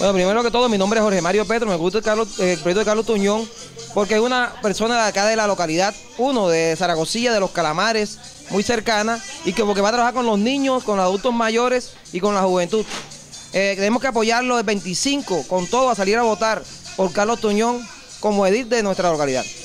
Bueno, primero que todo, mi nombre es Jorge Mario Petro, me gusta el proyecto de Carlos Tuñón, porque es una persona de acá de la localidad, uno de Zaragozilla, de Los Calamares, muy cercana, y que porque va a trabajar con los niños, con los adultos mayores y con la juventud. Tenemos que apoyarlo el 25, con todo, a salir a votar por Carlos Tuñón como edil de nuestra localidad.